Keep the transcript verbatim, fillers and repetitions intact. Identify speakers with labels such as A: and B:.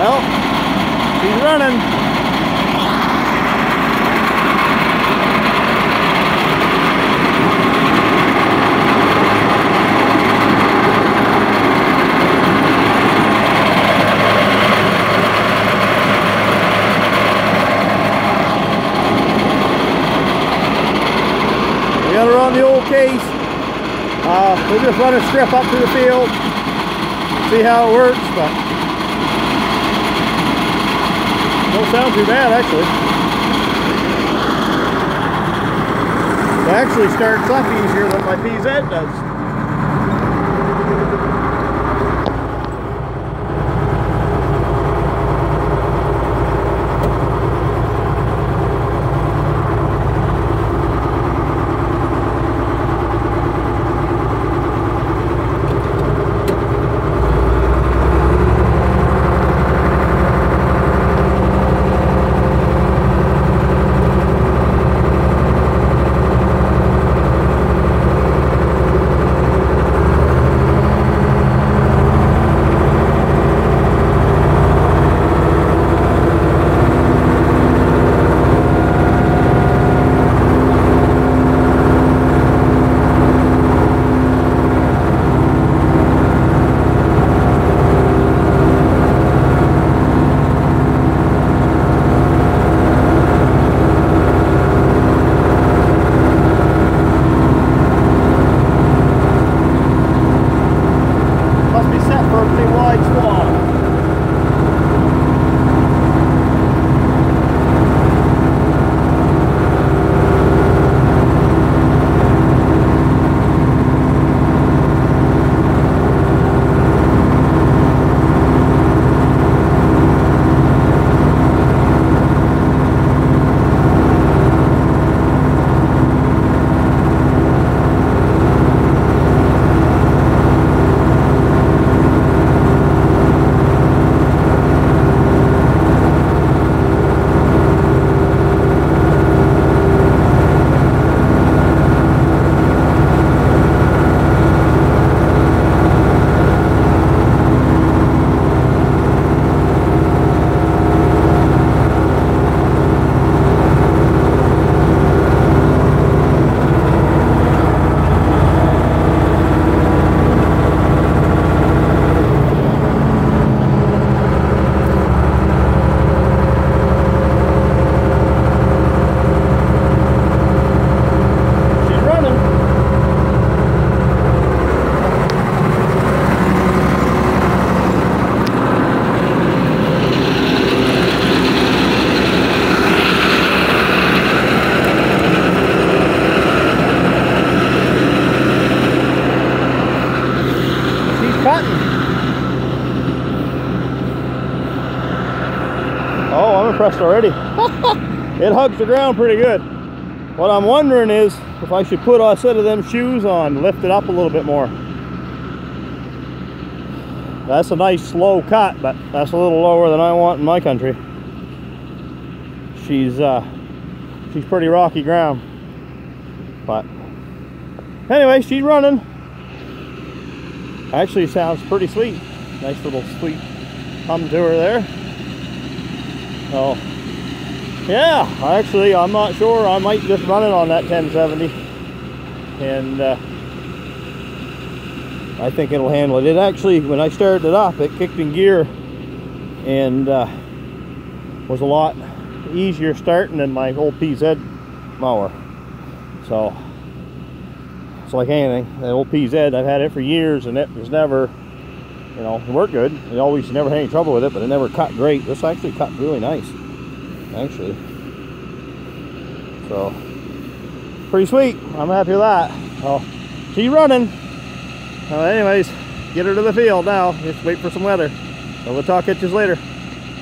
A: Well, she's running. We got her on the old case. Uh, we'll just run a strip up to the field, see how it works, but don't sound too bad actually. It actually starts up easier than my P Z does.
B: Oh, I'm impressed already. It hugs the ground pretty good. What I'm wondering is if I should put a set of them shoes on, lift it up a little bit more. That's a nice slow cut, but that's a little lower than I want in my country. She's uh, she's pretty rocky ground. But anyway, she's running. Actually sounds pretty sweet. Nice little sweet hum to her there. So yeah, actually I'm not sure. I might just run it on that ten seventy, and uh, I think it'll handle it. It actually, when I started it up, it kicked in gear and uh, was a lot easier starting than my old P Z mower. So it's like anything, the old P Z, I've had it for years and it was never, you know, it worked good. I always never had any trouble with it, but it never cut great. This actually cut really nice, actually. So pretty sweet. I'm happy with that. Oh, she's running. Well, anyways, get her to the field now. Just wait for some weather. So we'll talk at you later.